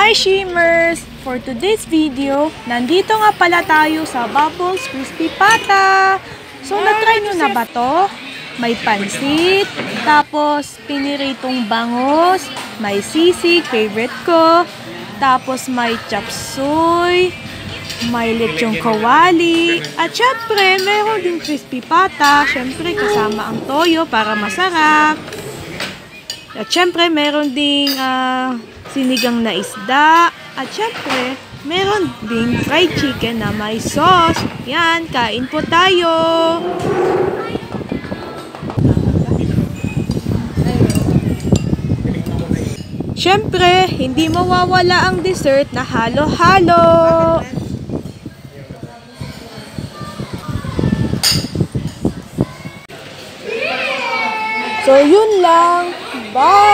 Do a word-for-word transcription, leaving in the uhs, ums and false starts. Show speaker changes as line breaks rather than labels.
Hi Shimmers! For today's video, nandito nga pala tayo sa Bubbles Crispy Pata. So, na-try nyo na ba to? May pansit, tapos piniritong bangus, may sisig, favorite ko, tapos may chop suey, may lechong kawali, at syempre, meron din crispy pata, syempre kasama ang toyo para masarap. At syempre, meron ding uh, sinigang na isda. At syempre, meron ding fried chicken na may sauce. Yan, kain po tayo! Syempre, hindi mawawala ang dessert na halo-halo. So, yun lang. Bye!